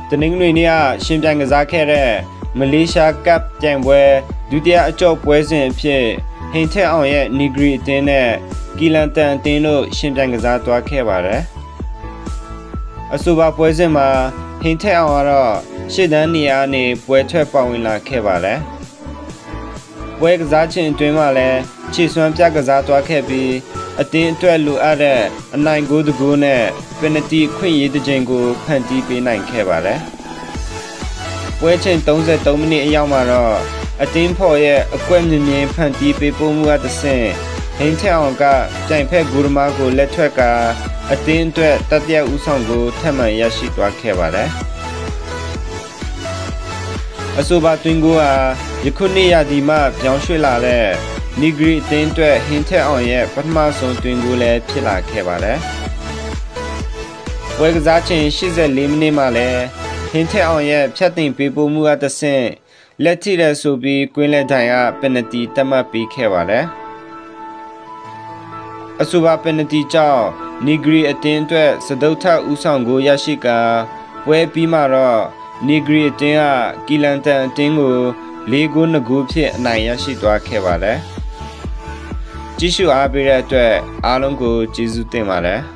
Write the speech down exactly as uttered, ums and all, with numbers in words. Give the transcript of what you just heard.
တနင်္ဂနွေနေ့ကရှင်ပြိုင်ကစားခဲ့တဲ့မလေးရှားကပ်ပြိုင်ပွဲဒုတိယအကျော့ပွဲစဉ်အဖြစ်ဟိန်ထက်အောင်ရဲ့နီဂရီအတင်းနဲ့ကီလန်တန်အတင်းတို့ရှင်ပြိုင်ကစားသွားခဲ့ပါတယ်အဆိုပါပွဲစဉ်မှာဟိန်ထက်အောင်ကတော့ရှစ်တန်းနေရာနေပွဲထွက်ပါဝင်လာခဲ့ပါတယ်ပွဲကစားခြင်းအတွင်းမှာလည်းခြေစွမ်းပြကစားသွားခဲ့ပြီးအတင်းအတွက်လိုအပ်တဲ့အနိုင်ဂိုးတကူနဲ့ပယ်နတီခွင့်ရေးတစ်ချိန်ကိုဖန်တီးပေးနိုင်ခဲ့ပါတယ်ပွဲချိန်သုံးဆယ်သုံးမိနစ်အရောက်မှာတော့အတင်းဖော်ရဲ့အကွက်မြင်မြင်ဖန်တီးပေးပို့မှုအသဆင့်ဟိန်ထက်အောင်ကပြိုင်ဖက်ဂူရမာကိုလက်ထွက်ကာအတင်းအတွက်တတိယဦးဆောင်ကိုထပ်မံရရှိသွားခဲ့ပါတယ်အဆိုပါတွင်ကိုဟာယခုနှစ်ရာသီမှပြောင်းရွှေ့လာတဲ့နီဂရီအတင်းအတွက်ဟိန်ထက်အောင်ရဲ့ပထမဆုံးတွင်ကိုလည်းဖြစ်လာခဲ့ပါတယ်ပွဲကစားချိန်၈၄မိနစ်မှာလည်းဟိန်ထက်အောင်ရဲ့ဖြတ်တင်ပေးပို့မှုအသဆင့်လက်ထိတဲ့ဆိုပြီးကွင်းလက်တိုင်ကပယ်နတီတတ်မှတ်ပေးခဲ့ပါတယ်အဆိုပါပယ်နတီကြောင့်နီဂရီအတင်းအတွက်စတုထဦးဆောင်ကိုရရှိကာပွဲပြီးမှတော့နီဂရီအတင်းကကီလန်တန်အတင်းကိုလေးဂိုးနှစ်ဂိုးဖြင့်အနိုင်ရရှိသွားခဲ့ပါတယ်ကြည့်ရှုအားပေးတဲ့အတွက်အားလုံးကိုကျေးဇူးတင်ပါတယ်